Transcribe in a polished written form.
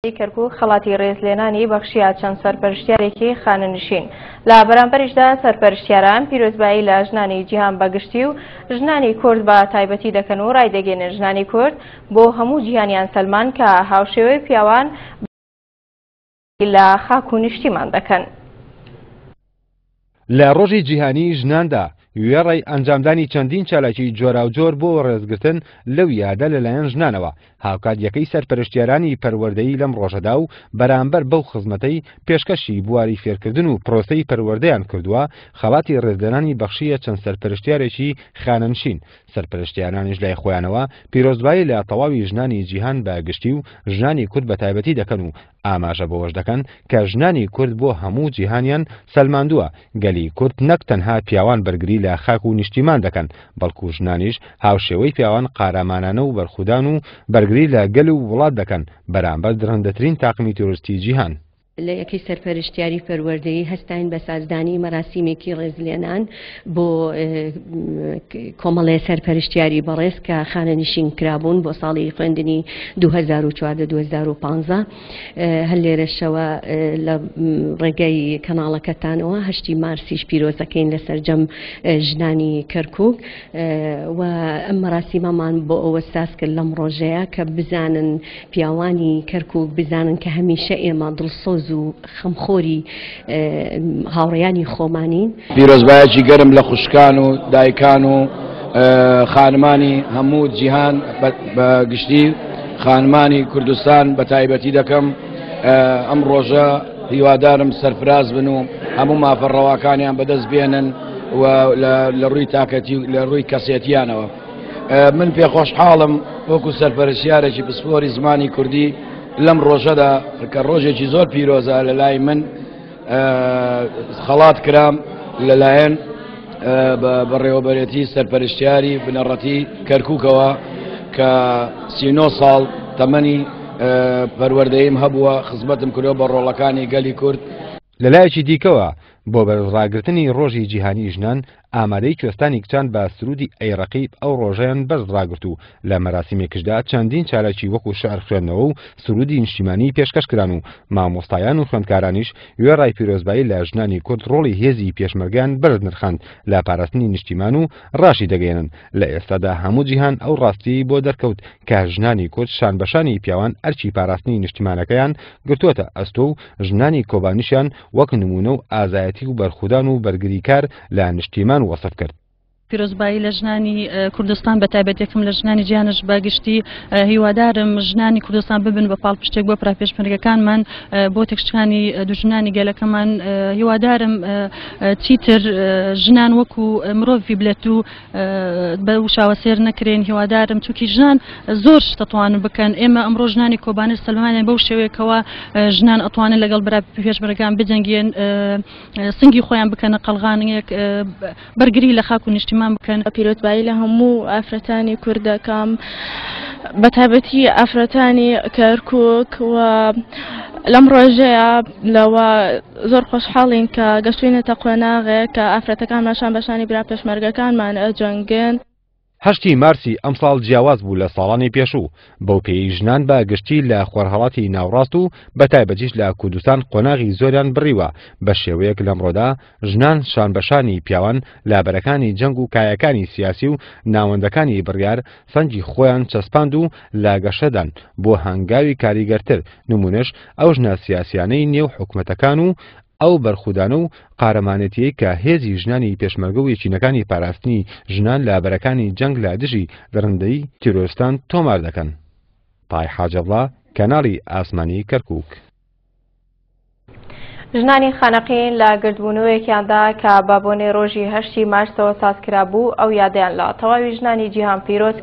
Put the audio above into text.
کەرکووک خەڵاتی ڕێزلێنانی بەخشیە چەند سەرپەرشتیارێکی خانەنشین لە بەرامبەریشدا سەرپەرشتیاران پیرۆزبایی لە ژنانی جیهان بەگشتی و ژنانی کورد بە تایبەتی دەکەن و ڕایدەگەێنن ژنانی کورد بۆ هەموو جیهانیان سەلمان کە هاوشێوەی پیاوان لە خاک و نیشتیمان دەکەن. لە ڕۆژی جیهانی ژناندا وێڕی ئەنجامدانی چەندین چالاکی جۆراوجۆر بۆ ڕێزگرتن لەو یادە لەلایەن ژنانەوە هاوکات یەکەی سەرپەرشتیارانی پەروەردەیی لەم ڕۆژەدا و بەرامبەر بەو خزمەتەی پێشکەشی بواری فێرکردن و پرۆسەی پەروەردەیان کردووە خەڵاتی ڕێزلێنانی بەخشیە چەند سەرپەرشتیارێکی خانەنشین سەرپەرشتیارانیش لای خۆیانەوە پیرۆزبایی لە تەواوی ژنانی جیهان بەگشتی و ژنانی کورد بە تایبەتی دەکەن و ئاماژە بەوەش دەکەن کە ژنانی کورد بۆ هەموو جیهانیان سەلماندووە گەلی کورد نەک تەنها پیاوان بەرگری لە خاک و نیشتیمان دەکەن بەڵکو ژنانیش هاوشێوەی پیاوان قارەمانانە و بەرخودان و بەرگری لە گەل و وڵات دەکەن بەرامبەر درەندەترین تاقمی تۆریستی جیهان. لە یەکەی سەرپەرشتیاری پەروەردەیی هەستاین بە سازدانی مەراسیمێکی ڕێزلێنان بۆ کۆمەڵێ سەرپەرشتیاری بەڕێز کە خانەنشین کرابوون بۆ ساڵی خوێندنی 2014-2015 هەر لێرەشەوە لە ڕێگەی کەناڵەکەتانەوە 8 مارسیش پیرۆزەکەین لە سەرجەم ژنانی کەرکووک و ئەم مەراسیمەمان بۆ ئەوە ساز کرد لەم ڕۆژەیە کە بزانن پیاوانی کەرکووک بزانن کە هەمیشە ئێمە دڵسۆز و خەمخۆری هاوڕێیانی خۆمانین. پیرۆزبایەکی گەرم لە خوشکان و دایکان و خانمانی هەموو جیهان بەگشتی خانمانی کوردستان بە تایبەتی دەکەم ئەم ڕۆژە هیوادارم سەرفراز بن و هەموو مافەڕەواکانیان بەدەست بێنن و لە ڕووی تاکەتی لە ڕووی کەسێتیانەوە من پێخۆشحاڵم وەکو سەرپەرشتیارێکی پسپۆری زمانی کوردی لەم ڕۆژەدا کە ڕۆژێکی زۆر پیرۆزە لەلای من خەڵات کرام لەلایەن بەڕێوەبەرێتی سەرپەرشتیاری بنەڕەتی کەرکووکەوە کە 39 ساڵ تەمەنی پەروەردەییم هەبووە خزمەتم کردووە بە ڕۆڵەکانی گەلی کورد. لەلایەکی دیکەوە بۆ بەرزڕاگرتنی ڕۆژی جیهانی ژنان ئامادەی کوێستانی کچان بە سرودی ئەیڕەقیب ئەو ڕۆژەیان بەرزڕاگرت و لە مەراسیمێکشدا چەندین چالاکی وەکو شعر خوێندنەوە و سرودی نیشتیمانی پێشکەشکران و مامۆستایان و خوێندکارانیش وێڕای پیرۆزبایی لە ژنانی کورد ڕۆڵی هێزی پێشمەرگیان بەرز نرخاند لە پاراستنی نیشتیمان و ڕاشی دەگەێنن لە ئێستادا هەموو جیهان ئەو ڕاستی بۆ دەرکەوت کە ژنانی کورد شانبەشانی پیاوان ئەرچی پاراستنی نیشتیمانەکەیان گرتووەتە ئەستۆ و ژنانی کۆبانیشیان وەک نمونە و ئازایەتی و بەرخودان و بەرگریکار لە نیشتیمان وەسف کرد. پیرۆزبایی لە ژنانی کوردستان بە تایبەتێکم لە ژنانی جیهانش بەگشتی هیوادارم ژنانی کوردستان ببن بە پاڵپشتێک بۆ پراپێشمەرگەکانمان بۆ تێکشکانی دوژنانی گەلەکەمان هیوادارم چیتر ژنان وەکو مرۆڤی بلێت و بە وشاوەسێر نەکرێن هیوادارم چونکی ژنان زۆر شتەتوانن بکەن ئێمە ئەمڕۆ ژنانی کۆبانە سەلمانیان بەو شێوەیەکەوە ژنان ئەتوانن لەگەڵ پێشمەرگەکان بجەنگێن سنگی خۆیان بکەنە قەڵغانێک بەرگری لە خاک و نیشتیمان بکەن. پیرۆزبایی لە هەموو ئافرەتانی کوردەکەم بە تایبەتی ئافرەتانی کەرکووک و لەم ڕۆژەیە لەوە زۆر خۆشحاڵین کە گەشتوینەتە قۆناغێک کە ئافرەتەکانمان شانبەشانی برا پێشمەرگەکانمان ئەجەنگێن. 8 مارسی ئەم ساڵ جیاواز بوو لە ساڵانی پێشوو بەو پێی ژنان بە گشتی لە خۆرهەڵاتی ناوڕاست و بە تایبەتیش لە کوردستان قۆناغی زۆریان بڕیوە بە شێوەیەک لەمڕۆدا ژنان شانبەشانی پیاوان لابەرەکانی جەنگ و کایەکانی سیاسی و ناوەندەکانی بڕیار سەنگی خۆیان چەسپاند و لا گەشەدان بۆ هەنگاوی کاریگەرتر نمونەش ئەو ژنە سیاسیانەی نێو حکومەتەکان و ئەو بەرخودانە و قارەمانەتیەی کە هێزی ژنانی پێشمەرگە و یەکینەکانی پاراستنی ژنان لابەرەکانی جەنگ لە دژی دڕندەی تیرۆریستان تۆمار دەکەن. پای حاجەڵا کەناڵی ئاسمانی کەرکووک. ژنانی خانەقین لە گردبوونەوەیەکیاندا کە بابۆنەی ڕۆژی 8 مارسەوە سازکرا بوو ئەو یادیان لە تەواوی ژنانی جیهان پیرۆز